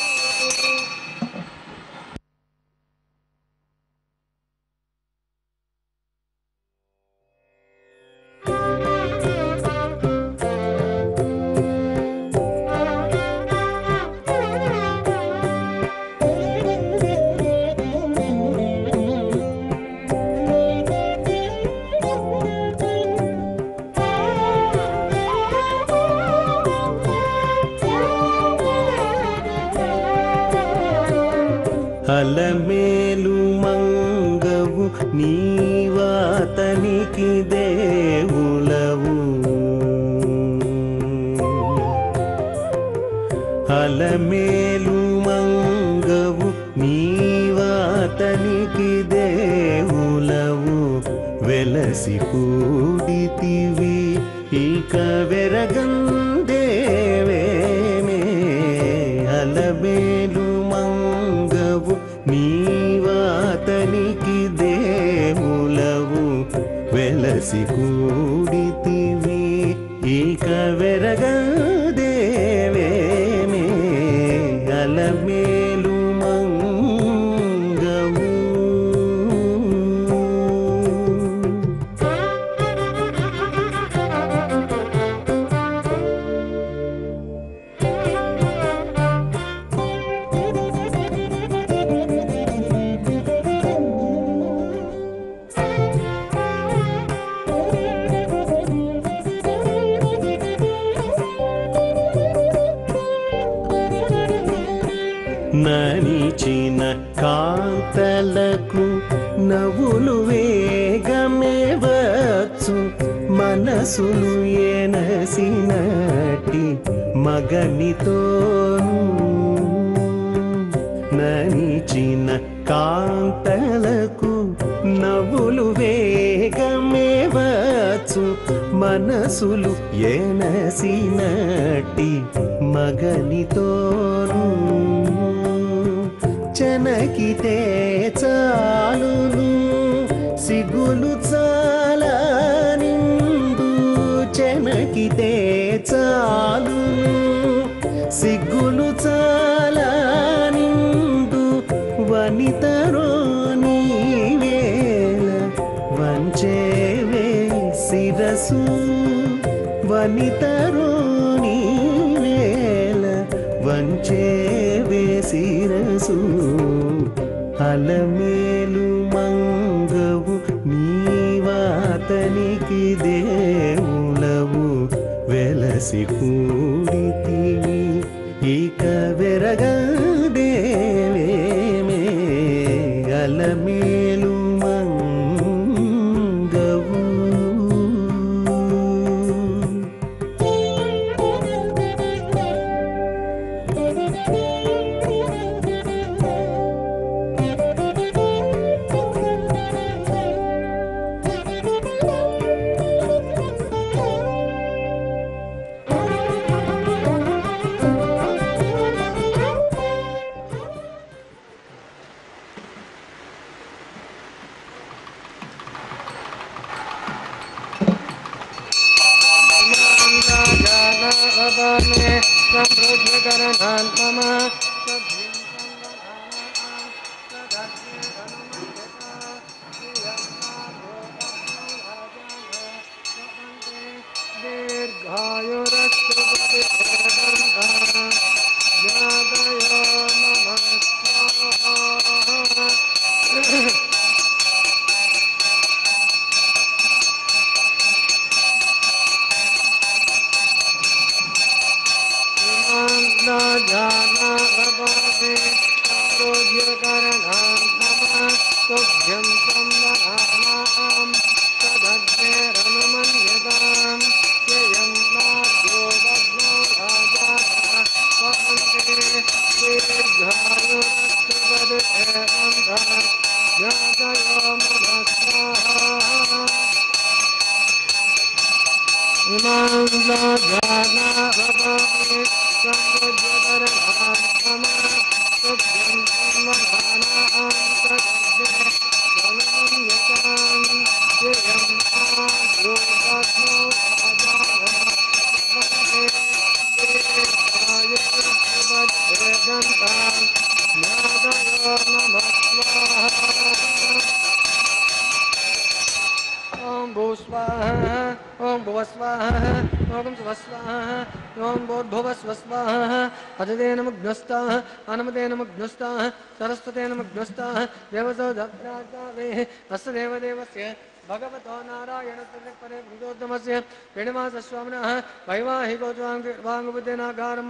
Speaker 3: అలమేలు మంగవు నీవాతనికి దేవులవు అలమేలు మంగవు నీవాతనికి దేవులవు వెలసి కూడితివి ఇక వెరగందేవేమే అలమేలు మంగవు నీవాతనికి దేవులవు వెలసి కూడితివి ఇక వెరగదేవేమే అలమేలు మంగవు ననిచిన కాంతలకు నవ్వులు వేగమే వచ్చు మనసులు ఎనసినటి మగనితోను ననిచిన కాంతలకు నవ్వులు వేగమే వచ్చు మనసులు ఎనసినటి మగనితోను చెనకితే చాలును సిగులు చాలా నిండు చెనకితే చాలును సిగులు చాలా నిండు వనితరో నీవేళ వంచేవే శిరసు వనితరో నీవేళ వంచేవే శిరసు అలమేలు మంగవు నీవాతనికి దేవులవు వెలసి కూడితివి ఇక వెరగదేవేమే అలమేలు మంగవు
Speaker 2: जाना तुभ्यं संवदानां तदग्नेरनुमन्यतां ययं नाद्यो दग्नो राजाः पवन्ते दीर्घायुरस्तु वदुषेदन्ताः ज्ञातयो मम स्वाहा इमां साधाना भवामि संयुज्यतरणां मम तुभ्यं संवदानां तदग्ने रनुमन्यतां ययं नाद्यो दग्नो राजाः पवन्ते दीर्घायुरस्तु वदुषेदन्ताः ज्ञातयो मम स्वाहा ओम भू स्वाहा ओम भुव स्वाहा ओम स्व स्वाहा ओम भूर्भुव स्व स्वाहा अदिते नमग्नस्ताः अनमते नमग्नस्ताः सरस्वते नमग्नस्ताः देवतो दप्राजावे अस्य देवदेवस्य भगवतो नारायणस्य परे भृगोत्तमस्य प्रणिमासस्वामिनः वैवाहिकोज्वाङ्गबुद्धेनागारम्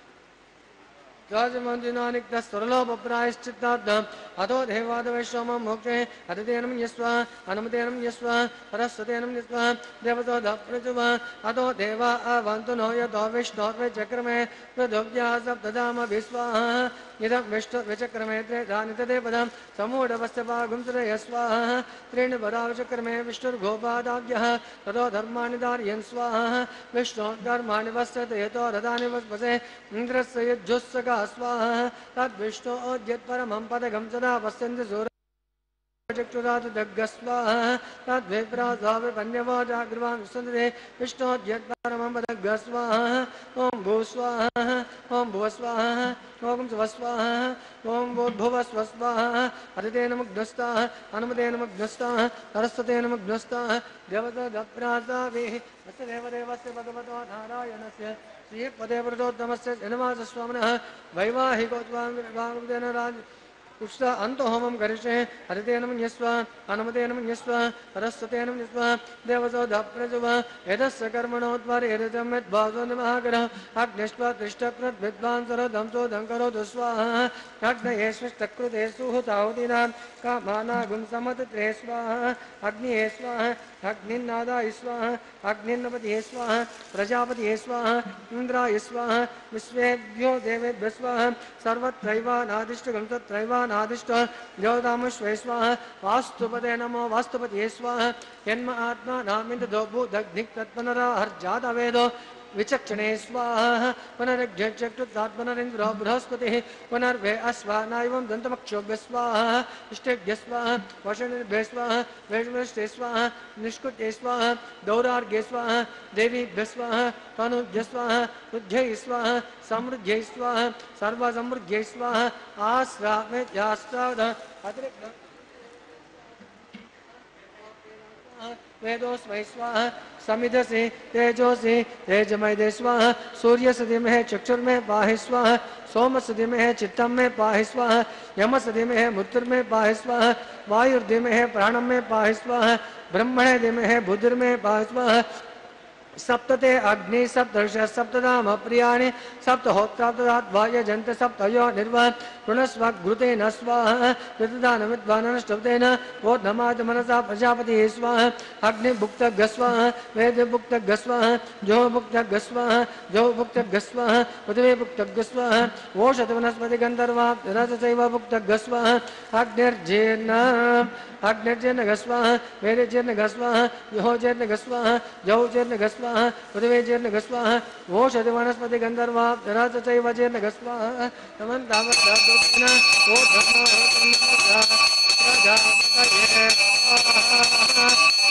Speaker 2: राजमन्दिनानिक्तस्वरलोपप्रायश्चित्तार्थम् अतो देवादवैश्वमं मोक्षे अदितेनं यस्व अनुमतेनं यस्व सरस्वतेनं यस्व देवतो दप्रजुव अतो देवा अवन्तु नो यतो विष्णोर्वे चक्रमे पृथिव्या सप्तधाम विश्वाहा इदं विष्णु विचक्रमे त्रेधानि तदेपदं समूढवस्यपागुंसरे यस्वाहा त्रीणि पदाविचक्रमे विष्णुर्गोपादाभ्यः ततो धर्माणि धारयन् स्वाहा विष्णोर्धर्माणि वस्यते यतो रथानि वस्पसे इन्द्रस्य यज्जुस्सका स्वाहा तद्विष्णोद्यत्परमं पदगं सदा पश्यन्ति सूर चक्षुरात् दग्गस्वाहा तद्विप्रासाविपन्यवो जागृवां सुन्दरे विष्णोद्यत्परमं पदग्गस्वाहा ॐ भूस्वाहा ॐ भुवस्वाहा ॐ स्वस्वाहा ॐ भूर्भुवस्वस्वाहा अदितेन मुग्धस्ताः अनुमतेन मुग्धस्ताः सरस्वतेन मुग्धस्ताः देवतो दप्रासाभिः अस्य देवदेवस्य भगवतो नारायणस्य श्रीपदे व्रतोत्तमस्य जन्मासस्वामिनः वैवाहिकोत्वाङ्गेन राज उष्टा अंतो होमं करिष्ये हरितेन मन्यस्व अनुमतेन मन्यस्व सरस्वतेन मन्यस्व देवतो दप्रजुव एतस्य कर्मणोद्वारे एतम् यद्भासो नमःकरः अग्निष्वा तिष्ठकृत् विद्वान् सरदं चोदं करोतु स्वाहा अग्नये स्विष्टकृते सुहुताहुतीनां कामानागुं समतत्रे स्वाहा अग्निये स्वाहा अग्निन्नादाय स्वाहा अग्निन्नपतिये स्वाहा प्रजापतिये स्वाहा इन्द्राय स्वाहा विश्वेभ्यो देवेभ्यः स्वाहा सर्वत्रैवानादिष्टगं तत्रैवानादिष्ट देवतामश्वे स्वाहा वास्तुपते नमो वास्तुपतिये स्वाहा यन्म आत्मा नामिन्दो भूदग्निक्तत्पनराहर्जातवेदो विचक्षणे स्वाहा पुनरग्निचक्षुत्तात्मनरेन्द्रो बृहस्पतिः पुनर्वे अश्वानायवं दन्तमक्षोभ्य स्वाहा इष्टेभ्य स्वाहा वषणिभ्य स्वाहा वैष्णवष्टे स्वाहा निष्कुटे स्वाहा दौरार्घ्ये स्वाहा देवीभ्य स्वाहा तनुभ्य स्वाहा रुद्ध्यै स्वाहा समृद्ध्यै स्वाहा सर्वसमृद्ध्यै स्वाहा आश्रामेत्याश्रावद अतिरिक्त वेदोस्मै स्वाहा समिधसे तेजोसे तेजमय स्वाहा सूर्य सदिमहे चक्षुर्मे पाहि स्वाहा सोम सदिमहे चित्तम में पाहि स्वाहा यम सदिमहे मूर्तिर्मे पाहि स्वाहा वायुर्दिमहे प्राणम में पाहि स्वाहा ब्रह्मणे दिमहे बुद्धिर्मे पाहि स्वाहा सप्तते अग्नि सप्तर्ष सप्तधाम प्रियाणि सप्तहोत्राब्दवाय जंत सप्तयो निर्वाह पुनस्व घृतेन स्वाहा ऋतदानमिद्वानष्टवतेन वोद्धमाद मनसा प्रजापति स्वाहा अग्निभुक्त गस्वाहा वेदभुक्त गस्वाहा जो भुक्त गस्वाहा जो भुक्त गस्वाहा पृथ्वी भुक्त गस्वाहा वोषत वनस्पति गंधर्वा रसचैव भुक्त गस्वाहा अग्निर्जीर्ण अग्निर्जीर्ण गस्वाहा वेदजीर्ण गस्वाहा योजीर्ण गस्वाहा जौजीर्ण गस्वाहा पृथ्वी जीर्ण गस्वाहा वोषति वनस्पति गंधर्वा रस चैव जीर्ण गस्वाहा तमन्तावत्तद्रुतेन वो धर्मः प्रजापतये स्वाहा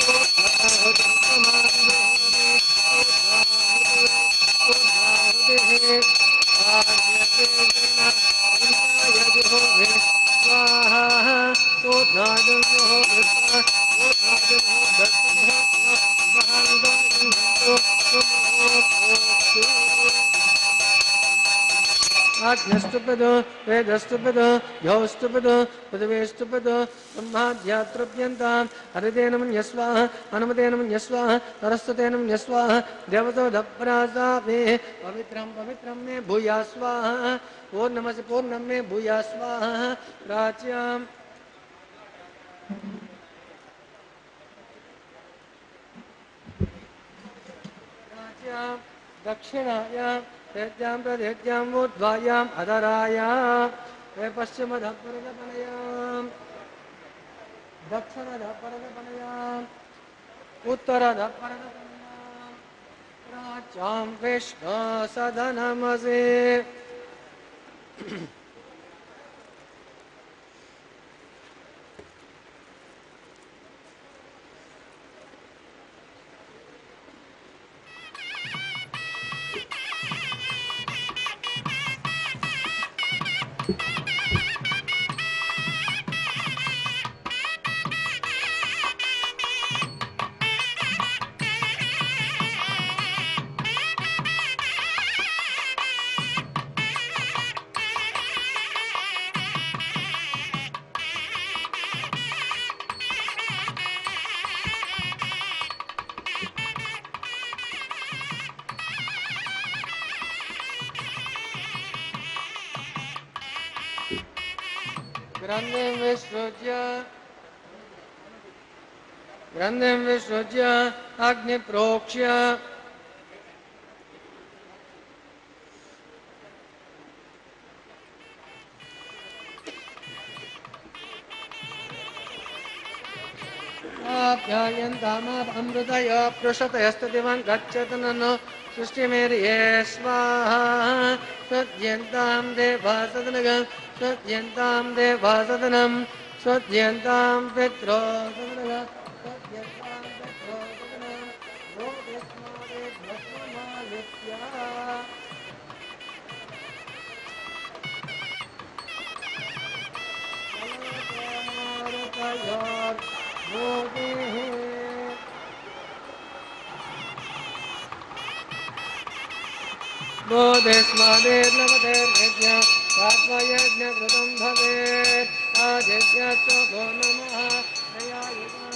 Speaker 2: आज्ञस्तुपदो वेदस्तुपदो योस्तुपदो पृथिवीस्तुपदो ब्रह्माद्यातृप्यन्तां हरितेन मन्यस्वाहा अनुमतेन मन्यस्वाहा सरस्वतेन मन्यस्वाहा देवतो दप्रासावे पवित्रं पवित्रं मे भूया स्वाहा पूर्णमसि पूर्णं मे भूया स्वाहा प्राच्यां प्राच्यां दक्षिणायां तेज्यां प्रदेज्याम् ऊर्ध्वायाम् अधरायां वे पश्चिमधपरदपनयां दक्षिणधपरदपनयाम् उत्तरधपरदपनयां प्राच्यां विष्णु सदनमसि ग्रन्थिं विसृज्य ग्रन्थिं विसृज्य अग्निप्रोक्ष्य आप्यायन्तामृतय पृषतयस्तदिवं गच्छतननो सृष्टिमेर्ये स्वाहा सद्यन्तां देवासदनगं सद्यन्तां देवासदनं सद्यन्तां पित्रो सदनगं सद्यन्तां पित्रो सदनं रोदिस्मादे भस्ममालित्या बोधिस्मादेर्नवदेर्यज्ञ आत्मयज्ञकृतं भवेत् आदित्यश्च भो नमः त्रयायुगं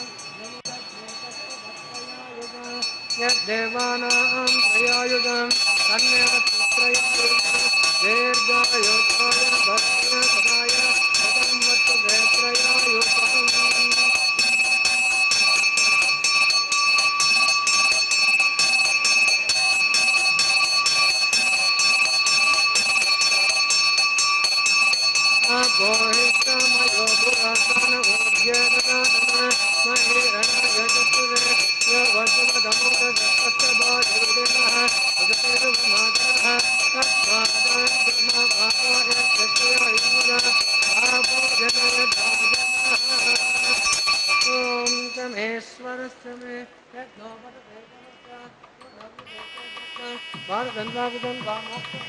Speaker 2: यद्देवानां त्रयायुगं कन्यास्तु त्रयायुगं दीर्घायुधाय भद्राय सदाय शतं वर्षे त्रयायुगम् गोहिष्ठमयो पुरातन उद्यतन महेरणय चतुरे यवज्रमदमोदजस्तबाजुर्दिनः उदतिर्वमातरः तस्मादन्धर्मभावाय प्रत्ययायुनः आपो जनयदाजनः ॐ तमेश्वरस्य मे यज्ञोपतते भारतन्वाकुतं वामोक्तं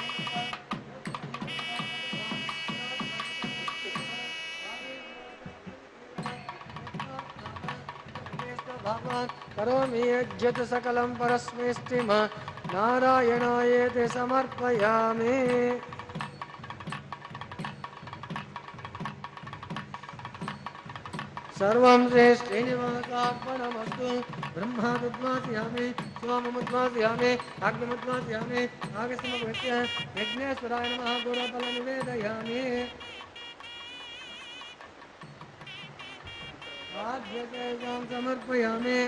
Speaker 2: करोमि यज्ञत सकलं परस्मै स्त्रीम नारायणायेति समर्पयामि सर्वं श्री श्रीनिवासार्पणमस्तु ब्रह्मादुद्वासयामि सोममुद्वासयामि अग्निमुद्वासयामि आगस्तमभृत्य यज्ञेश्वराय नमः गुरुफलं निवेदयामि आद्यतेजां समर्पयामि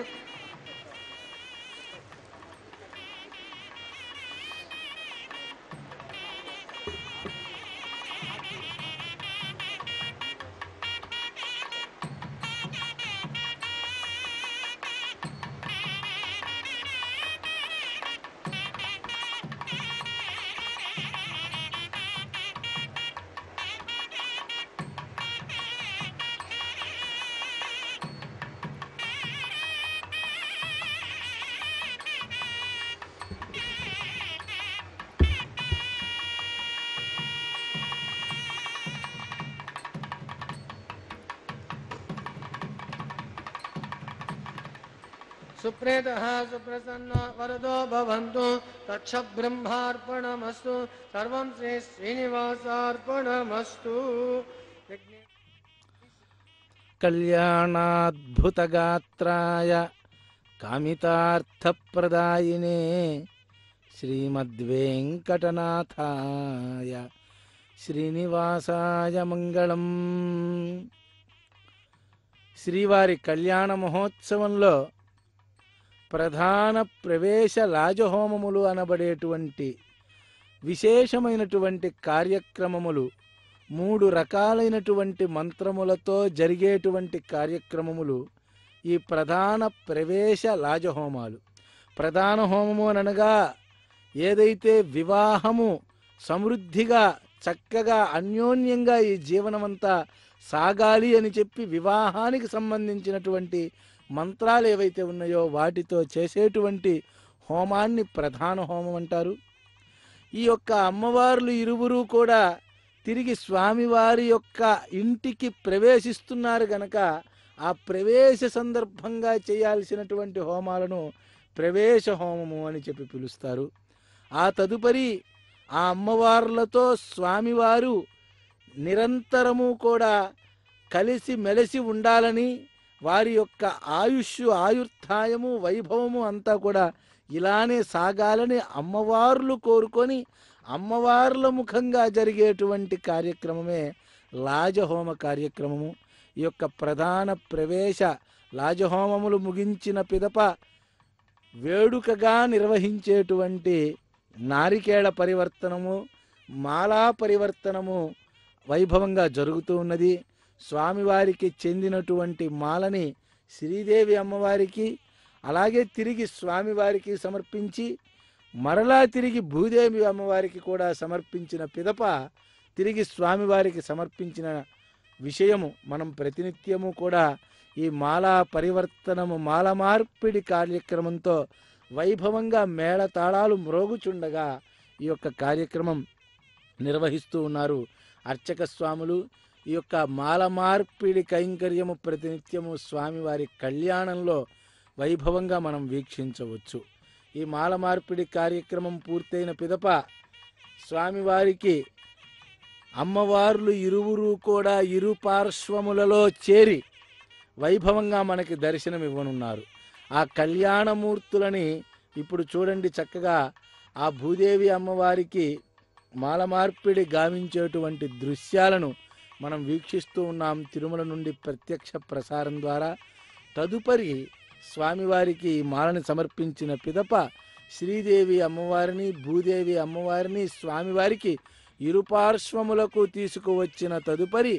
Speaker 2: सुप्रेतः सुप्रसन्नो वरदो भवन्तु तच्छ ब्रह्मार्पणमस्तु सर्वं श्री श्रीनिवासार्पणमस्तु
Speaker 1: कल्याणाद्भुतगात्राय कामितार्थप्रदायिने श्रीमद्वेङ्कटनाथाय श्रीनिवासाय मङ्गलम्। శ్రీవారి కళ్యాణ మహోత్సవంలో ప్రధాన ప్రవేశ లాజహోమములు అనబడేటువంటి విశేషమైనటువంటి కార్యక్రమములు, మూడు రకాలైనటువంటి మంత్రములతో జరిగేటువంటి కార్యక్రమములు ఈ ప్రధాన ప్రవేశ లాజహోమాలు. ప్రధాన హోమము అనగా ఏదైతే వివాహము సమృద్ధిగా చక్కగా అన్యోన్యంగా ఈ జీవనమంతా సాగాలి అని చెప్పి వివాహానికి సంబంధించినటువంటి మంత్రాలు ఏవైతే ఉన్నాయో వాటితో చేసేటువంటి హోమాన్ని ప్రధాన హోమం అంటారు. ఈ యొక్క అమ్మవార్లు ఇరువురు కూడా తిరిగి స్వామివారి యొక్క ఇంటికి ప్రవేశిస్తున్నారు గనక ఆ ప్రవేశ సందర్భంగా చేయాల్సినటువంటి హోమాలను ప్రవేశ హోమము అని చెప్పి పిలుస్తారు. ఆ తదుపరి ఆ అమ్మవార్లతో స్వామివారు నిరంతరము కూడా కలిసి మెలిసి ఉండాలని, వారి యొక్క ఆయుష్ ఆయుర్ధాయము వైభవము అంతా కూడా ఇలానే సాగాలని అమ్మవార్లు కోరుకొని అమ్మవార్ల ముఖంగా జరిగేటువంటి కార్యక్రమమే లాజహోమ కార్యక్రమము. ఈ యొక్క ప్రధాన ప్రవేశ లాజహోమములు ముగించిన పిదప వేడుకగా నిర్వహించేటువంటి నారికేళ పరివర్తనము, మాలా పరివర్తనము వైభవంగా జరుగుతూ ఉన్నది. స్వామివారికి చెందినటువంటి మాలని శ్రీదేవి అమ్మవారికి, అలాగే తిరిగి స్వామివారికి సమర్పించి మరలా తిరిగి భూదేవి అమ్మవారికి కూడా సమర్పించిన పిదప తిరిగి స్వామివారికి సమర్పించిన విషయము మనం ప్రతినిత్యము కూడా ఈ మాలా పరివర్తనము మాల మార్పిడి కార్యక్రమంతో వైభవంగా మేళతాళాలు మ్రోగుచుండగా ఈ యొక్క కార్యక్రమం నిర్వహిస్తూ ఉన్నారు అర్చక స్వాములు. ఈ యొక్క మాల మార్పిడి కైంకర్యము ప్రతినిత్యము స్వామివారి కళ్యాణంలో వైభవంగా మనం వీక్షించవచ్చు. ఈ మాల మార్పిడి కార్యక్రమం పూర్తయిన పిదప స్వామివారికి అమ్మవార్లు ఇరువురు కూడా ఇరు పార్శ్వములలో చేరి వైభవంగా మనకి దర్శనం ఇవ్వనున్నారు. ఆ కళ్యాణమూర్తులని ఇప్పుడు చూడండి చక్కగా ఆ భూదేవి అమ్మవారికి మాల మార్పిడి గావించేటువంటి దృశ్యాలను మనం వీక్షిస్తూ ఉన్నాం తిరుమల నుండి ప్రత్యక్ష ప్రసారం ద్వారా. తదుపరి స్వామివారికి మాలను సమర్పించిన పిదప శ్రీదేవి అమ్మవారిని భూదేవి అమ్మవారిని స్వామివారికి ఇరుపార్శ్వములకు తీసుకువచ్చిన తదుపరి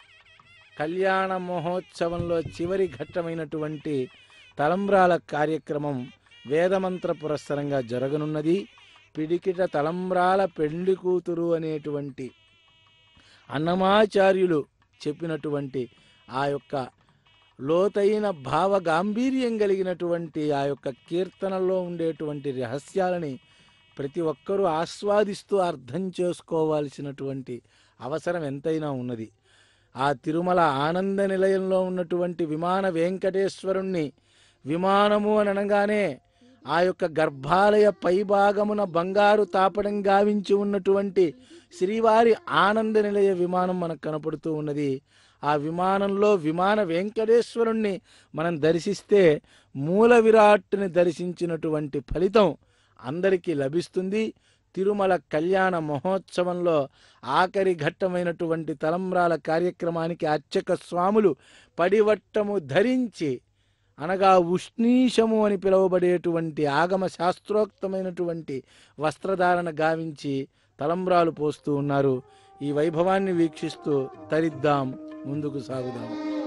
Speaker 1: కళ్యాణ మహోత్సవంలో చివరి ఘట్టమైనటువంటి తలంబ్రాల కార్యక్రమం వేదమంత్ర పురస్సరంగా జరగనున్నది. పిడికిట తలంబ్రాల పెండ్లి కూతురు అనేటువంటి అన్నమాచార్యులు చెప్పినటువంటి ఆ యొక్క లోతైన భావ గాంభీర్యం కలిగినటువంటి ఆ యొక్క కీర్తనలో ఉండేటువంటి రహస్యాలని ప్రతి ఒక్కరూ ఆస్వాదిస్తూ అర్థం చేసుకోవాల్సినటువంటి అవసరం ఎంతైనా ఉన్నది. ఆ తిరుమల ఆనంద నిలయంలో ఉన్నటువంటి విమాన వెంకటేశ్వరుణ్ణి విమానము అని అనగానే ఆ యొక్క గర్భాలయ పైభాగమున బంగారు తాపడం గావించి ఉన్నటువంటి శ్రీవారి ఆనంద నిలయ విమానం మనకు కనపడుతూ ఉన్నది. ఆ విమానంలో విమాన వెంకటేశ్వరుణ్ణి మనం దర్శిస్తే మూల విరాట్ని దర్శించినటువంటి ఫలితం అందరికీ లభిస్తుంది. తిరుమల కళ్యాణ మహోత్సవంలో ఆఖరి ఘట్టమైనటువంటి తలంబ్రాల కార్యక్రమానికి అర్చక స్వాములు పడివట్టము ధరించి అనగా ఉష్ణీషము అని పిలువబడేటువంటి ఆగమ శాస్త్రోక్తమైనటువంటి వస్త్రధారణ గావించి తలంబ్రాలు పోస్తూ ఉన్నారు. ఈ వైభవాన్ని వీక్షిస్తూ తరిద్దాం, ముందుకు సాగుదాం.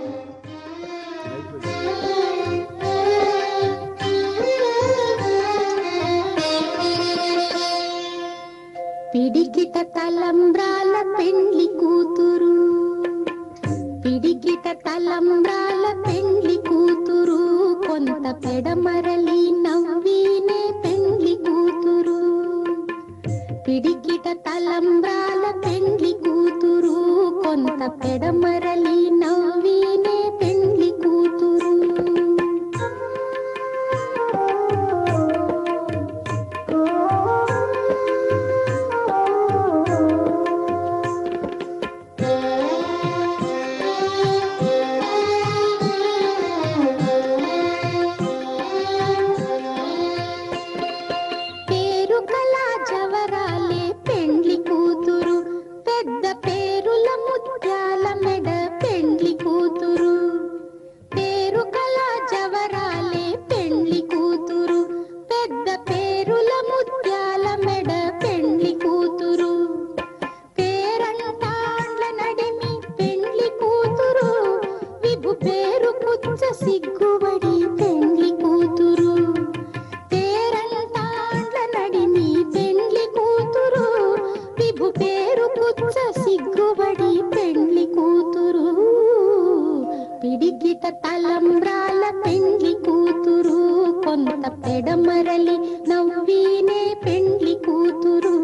Speaker 4: పిడికిట తలంబ్రాల పెండ్లి కూతురు, పిడికిట తలంబ్రాల పెండ్లి కూతురు, కొంత పెడమరలి నవ్వినే పెండ్లి కూతురు. పిడికిట తలంబ్రాల పెండ్లి కూతురు, కొంత పెడమరలి నవ్వినే పెండ్లి కూతురు. పెద్ద పేరుల ముత్యాల మెడ పెండ్లి కూతురు. పెడమరలి నవ్వీనే పెండ్లి కూతురు.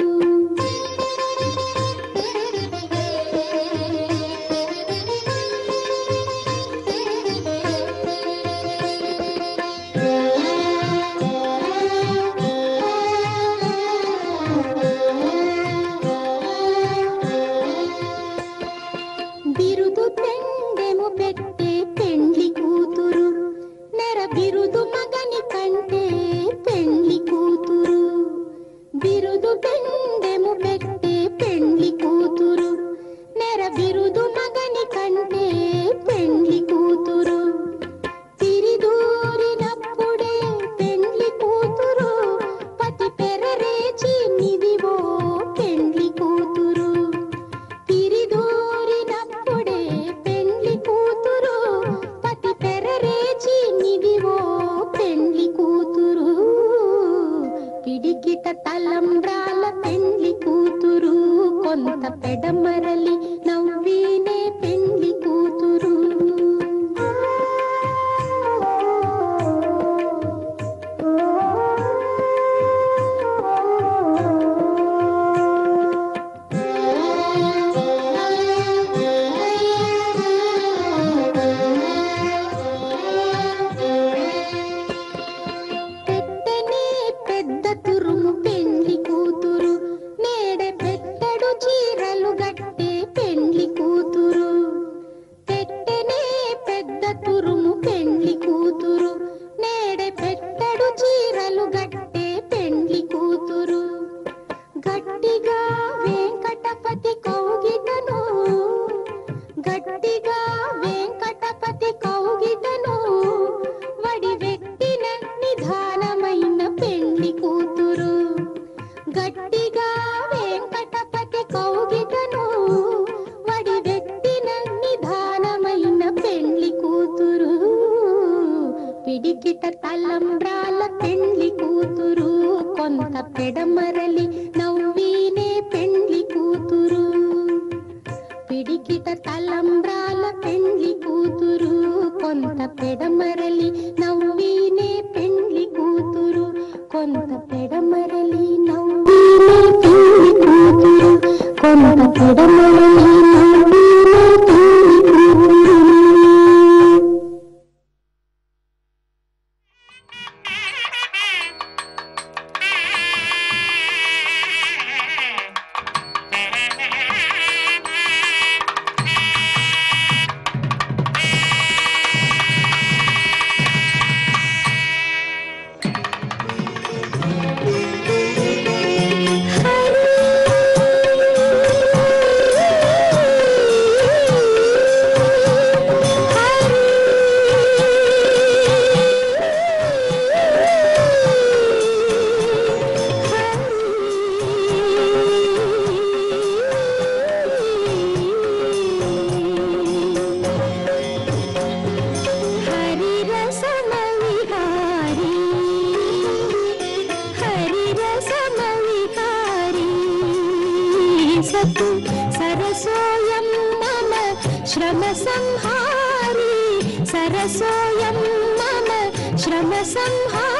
Speaker 4: బిరుదు పెండెము పెట్టే పెండ్లి కూతురు, నెర బిరుదు మగని కంటే పెండ్లి కూతురు. బిరుదు పెండెము పెట్టే పెండ్లి కూతురు, నెర బిరుదు మగని కంటే పెండ్లి కూతురు. తిరిదూరినప్పుడే పెండ్లి కూతురు, పతి పెరరేచి నిదివో పెండ్లి కూతురు. తిరిదూరినప్పుడే పెండ్లి కూతురు, పతి పెరరేచి నిదివో పెండ్లి కూతురు. పిడికిట తలంబ్రాల పెండ్లి కూతురు, కొంత పెడమరలి నవ్వీనే పెండ్లి కూతురు. పెట్టనే పెద్ద తురుము పెండ్లి కూతురు, నేడే పెట్టడు చీరలు గట్టే పెండ్లి కూతురు. పెట్టనే పెద్ద తురుము పెండ్లి కూతురు, నేడే పెట్టడు చీరలు గట్టే పెండ్లి కూతురు. గట్టిగా వెంకటపతి కౌగిటను, గట్టిగా వెంకటపతి కౌగిటను, వడి వెట్టిన నిధానమైన పెండ్లి కూతురు. గట్టిగా వెంకటపతి కౌగిటను, వడి వెట్టిన నిధానమైన పెండ్లి కూతురు. పిడికిట తలంబ్రాల పెండ్లి కూతురు, కొంత పెడమరలి నవ్వీనే పెండ్లి కూతురు. పిడికిట తలంబ్రాల పెండ్లి కూతురు, కొంత పెడమరలి నవ్వీనే పెండ్లి కూతురు. కొంత పెడమరలి నవ్వీనే పెండ్లి కూతురు, కొంత పెడమరలి నవ్వీనే పెండ్లి కూతురు. सरसोऽयं मम श्रम संहारी, सरसोऽयं मम श्रम संहारी.